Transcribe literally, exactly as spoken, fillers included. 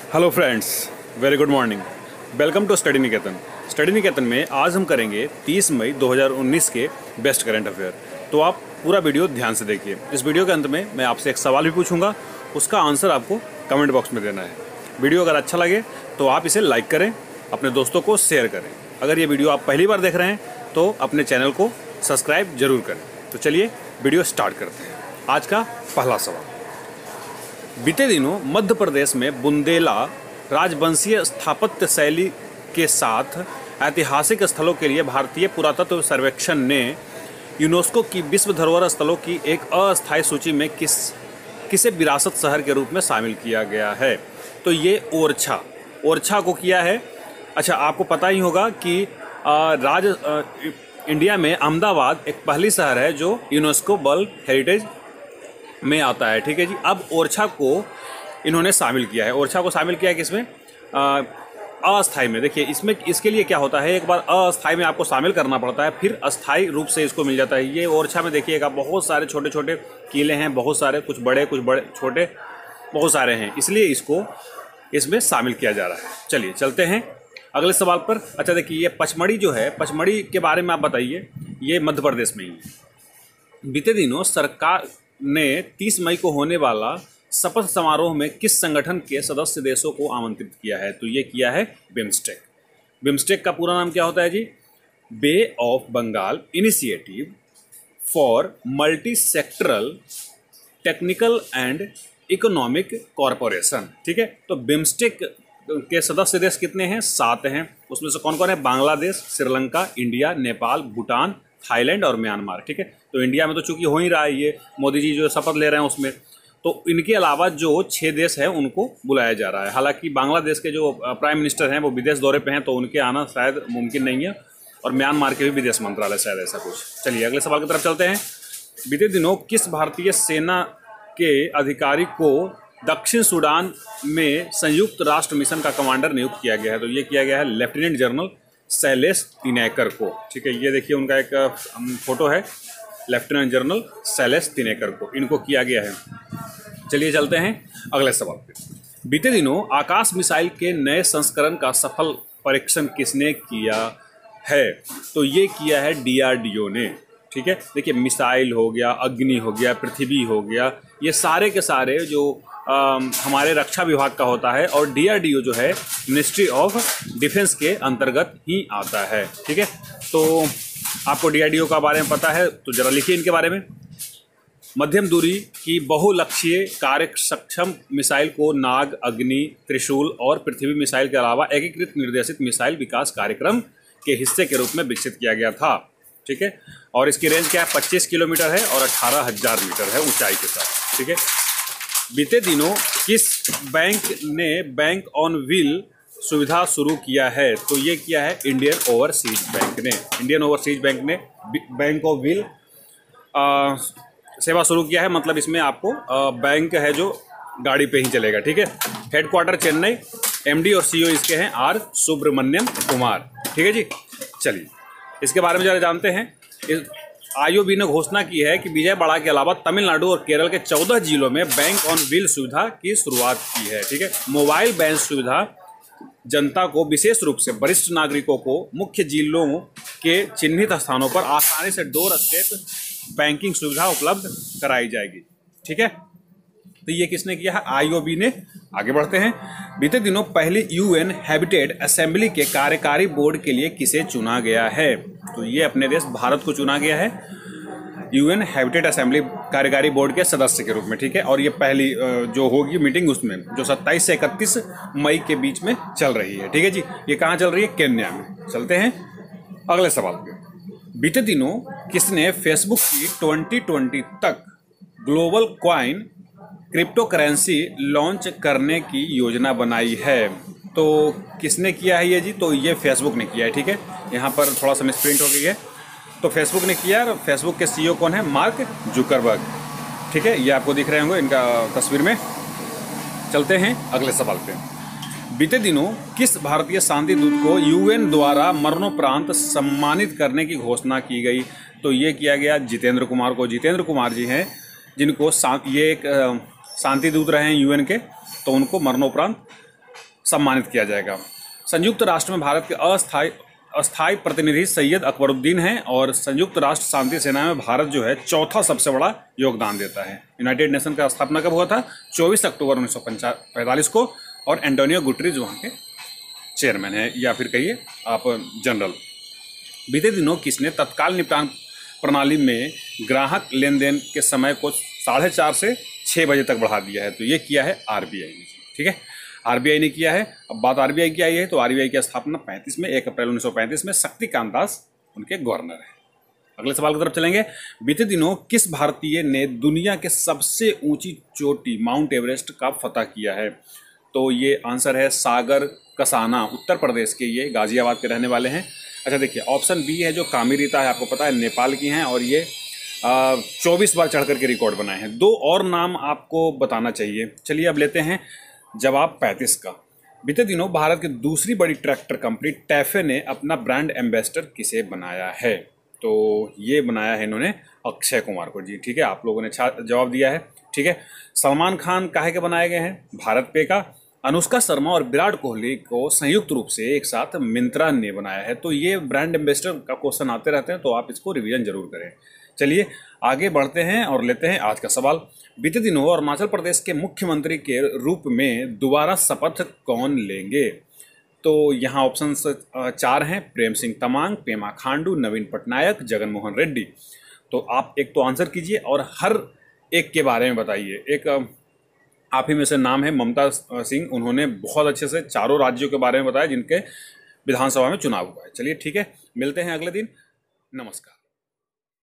Hello friends, very good morning. Welcome to study Niketan. Study Niketan में आज हम करेंगे तीस मई दो हज़ार उन्नीस के बेस्ट करंट अफेयर। तो आप पूरा वीडियो ध्यान से देखिए। इस वीडियो के अंत में मैं आपसे एक सवाल भी पूछूंगा, उसका आंसर आपको कमेंट बॉक्स में देना है। वीडियो अगर अच्छा लगे तो आप इसे लाइक करें, अपने दोस्तों को शेयर करें। अगर ये वीडियो आप पहली बार देख रहे हैं तो अपने चैनल को सब्सक्राइब जरूर करें। तो चलिए वीडियो स्टार्ट करते हैं। आज का पहला सवाल, बीते दिनों मध्य प्रदेश में बुंदेला राजवंशीय स्थापत्य शैली के साथ ऐतिहासिक स्थलों के लिए भारतीय पुरातत्व सर्वेक्षण ने यूनेस्को की विश्व धरोहर स्थलों की एक अस्थायी सूची में किस किसे विरासत शहर के रूप में शामिल किया गया है। तो ये ओरछा ओरछा को किया है। अच्छा, आपको पता ही होगा कि आ, राज आ, इंडिया में अहमदाबाद एक पहली शहर है जो यूनेस्को वर्ल्ड हेरिटेज में आता है। ठीक है जी। अब ओरछा को इन्होंने शामिल किया है। ओरछा को शामिल किया है किसमें? अस्थाई में। देखिए इसमें इसके लिए क्या होता है, एक बार अस्थाई में आपको शामिल करना पड़ता है, फिर अस्थाई रूप से इसको मिल जाता है। ये ओरछा में देखिएगा बहुत सारे छोटे छोटे किले हैं, बहुत सारे, कुछ बड़े कुछ बड़े छोटे बहुत सारे हैं, इसलिए इसको इसमें शामिल किया जा रहा है। चलिए चलते हैं अगले सवाल पर। अच्छा देखिए, ये पचमढ़ी जो है, पचमढ़ी के बारे में आप बताइए। ये मध्य प्रदेश में ही है। बीते दिनों सरकार ने तीस मई को होने वाला शपथ समारोह में किस संगठन के सदस्य देशों को आमंत्रित किया है? तो ये किया है बिम्स्टेक। बिम्स्टेक का पूरा नाम क्या होता है जी? Bay of Bengal initiative for multi sectoral technical and economic corporation. ठीक है, तो बिम्स्टेक के सदस्य देश कितने हैं? सात हैं। उसमें से कौन कौन है? बांग्लादेश, श्रीलंका, इंडिया, नेपाल, भूटान, थाईलैंड और म्यांमार। ठीक है, तो इंडिया में तो चूंकि हो ही रहा है, ये मोदी जी जो शपथ ले रहे हैं उसमें, तो इनके अलावा जो छह देश हैं उनको बुलाया जा रहा है। हालांकि बांग्लादेश के जो प्राइम मिनिस्टर हैं वो विदेश दौरे पे हैं, तो उनके आना शायद मुमकिन नहीं है, और म्यांमार के भी विदेश मंत्रालय शायद, ऐसा कुछ। चलिए अगले सवाल की तरफ चलते हैं। बीते दिनों किस भारतीय सेना के अधिकारी को दक्षिण सूडान में संयुक्त राष्ट्र मिशन का कमांडर नियुक्त किया गया है? तो ये किया गया है लेफ्टिनेंट जनरल शैलेश तिनेकर को। ठीक है, ये देखिए उनका एक फोटो है, लेफ्टिनेंट जनरल शैलेश तिनेकर को इनको किया गया है। चलिए चलते हैं अगले सवाल पे। बीते दिनों आकाश मिसाइल के नए संस्करण का सफल परीक्षण किसने किया है? तो ये किया है डी आर डी ओ ने। ठीक है, देखिए मिसाइल हो गया, अग्नि हो गया, पृथ्वी हो गया, ये सारे के सारे जो आ, हमारे रक्षा विभाग का होता है, और डी आर डी ओ जो है मिनिस्ट्री ऑफ डिफेंस के अंतर्गत ही आता है। ठीक है, तो आपको डी आर डी ओ का बारे में पता है तो जरा लिखिए इनके बारे में। मध्यम दूरी की बहुलक्ष्यीय कार्य सक्षम मिसाइल को नाग, अग्नि, त्रिशूल और पृथ्वी मिसाइल के अलावा एकीकृत निर्देशित मिसाइल विकास कार्यक्रम के हिस्से के रूप में विकसित किया गया था। ठीक है, और इसकी रेंज क्या है? पच्चीस किलोमीटर है और अठारह हजार मीटर है ऊंचाई के साथ। ठीक है, बीते दिनों किस बैंक ने बैंक ऑन व्हील सुविधा शुरू किया है? तो ये किया है इंडियन ओवरसीज बैंक ने। इंडियन ओवरसीज बैंक ने बैंक ऑफ व्हील सेवा शुरू किया है। मतलब इसमें आपको आ, बैंक है जो गाड़ी पे ही चलेगा। ठीक है, हेडक्वार्टर चेन्नई, एमडी और सीईओ इसके हैं आर सुब्रमण्यम कुमार। ठीक है जी। चलिए इसके बारे में जरा जानते हैं। इस आईओबी ने घोषणा की है कि विजयवाड़ा के अलावा तमिलनाडु और केरल के चौदह जिलों में बैंक ऑन व्हील सुविधा की शुरुआत की है। ठीक है, मोबाइल बैंक सुविधा जनता को, विशेष रूप से वरिष्ठ नागरिकों को, मुख्य जिलों के चिन्हित स्थानों पर आसानी से डोर स्टेप बैंकिंग सुविधा उपलब्ध कराई जाएगी। ठीक है, तो ये किसने किया है? आईओबी ने। आगे बढ़ते हैं। बीते दिनों पहली यूएन हैबिटेट असेंबली के कार्यकारी बोर्ड के लिए किसे चुना गया है? तो ये अपने देश भारत को चुना गया है यूएन हैबिटेट असेंबली कार्यकारी बोर्ड के सदस्य के रूप में। ठीक है, और ये पहली जो होगी मीटिंग उसमें, जो सत्ताईस से इकतीस मई के बीच में चल रही है। ठीक है जी। ये कहाँ चल रही है? केन्या में। चलते हैं अगले सवाल पे। बीते दिनों किसने फेसबुक की ट्वेंटी ट्वेंटी तक global coin cryptocurrency launch करने की योजना बनाई है? तो किसने किया है ये जी? तो ये फेसबुक ने किया है। ठीक है, यहाँ पर थोड़ा सा मिसप्रिंट हो गई है, तो फेसबुक ने किया है। फेसबुक के सीईओ कौन है? Mark Zuckerberg. ठीक है, ये आपको दिख रहे होंगे इनका तस्वीर में। चलते हैं अगले सवाल पे। बीते दिनों किस भारतीय शांति दूत को यूएन द्वारा मरणोपरांत सम्मानित करने की घोषणा की गई? तो ये किया गया जितेंद्र कुमार को। जितेंद्र कुमार जी हैं जिनको ये एक शांति दूत रहे हैं यूएन के, तो उनको मरणोपरांत सम्मानित किया जाएगा। संयुक्त राष्ट्र में भारत के अस्थायी अस्थायी प्रतिनिधि सैयद अकबरुद्दीन हैं और संयुक्त राष्ट्र शांति सेना में भारत जो है चौथा सबसे बड़ा योगदान देता है। यूनाइटेड नेशन का स्थापना कब हुआ था? चौबीस अक्टूबर उन्नीस सौ पैंतालीस को, और एंटोनियो गुटरेज वहाँ के चेयरमैन है, या फिर कहिए आप जनरल। बीते दिनों किसने तत्काल निपटान प्रणाली में ग्राहक लेन देन के समय को साढ़े चार से छः बजे तक बढ़ा दिया है? तो ये किया है आरबीआई ने। ठीक है, आरबीआई ने किया है। अब बात आरबीआई की आई है तो आरबीआई की स्थापना पैंतीस में एक अप्रैल उन्नीस सौ पैंतीस में शक्तिकांत दास उनके गवर्नर है। अगले सवाल की तरफ चलेंगे। बीते दिनों किस भारतीय ने दुनिया के सबसे ऊंची चोटी माउंट एवरेस्ट का फतह किया है? तो ये आंसर है सागर कसाना, उत्तर प्रदेश के, ये गाजियाबाद के रहने वाले हैं। अच्छा देखिए, ऑप्शन बी है जो कामिरीता है, आपको पता है नेपाल की हैं और ये चौबीस बार चढ़ करके रिकॉर्ड बनाए हैं। दो और नाम आपको बताना चाहिए। चलिए अब लेते हैं जवाब पैंतीस का। बीते दिनों भारत की दूसरी बड़ी ट्रैक्टर कंपनी टैफे ने अपना ब्रांड एम्बेसडर किसे बनाया है? तो ये बनाया है इन्होंने अक्षय कुमार को जी। ठीक है, आप लोगों ने अच्छा जवाब दिया है। ठीक है, सलमान खान काहे के बनाए गए हैं? भारत पे का। अनुष्का शर्मा और विराट कोहली को संयुक्त रूप से एक साथ मिंत्रा ने बनाया है। तो ये ब्रांड एम्बेसडर का क्वेश्चन आते रहते हैं, तो आप इसको रिवीजन जरूर करें। चलिए आगे बढ़ते हैं और लेते हैं आज का सवाल। बीते दिनों अरुणाचल प्रदेश के मुख्यमंत्री के रूप में दोबारा शपथ कौन लेंगे? तो यहाँ ऑप्शन चार हैं, प्रेम सिंह तमांग, पेमा खांडू, नवीन पटनायक, जगन मोहन रेड्डी। तो आप एक तो आंसर कीजिए और हर एक के बारे में बताइए। एक आप ही में से नाम है ममता सिंह, उन्होंने बहुत अच्छे से चारों राज्यों के बारे में बताया जिनके विधानसभा में चुनाव हुआ है। चलिए ठीक है, मिलते हैं अगले दिन। नमस्कार।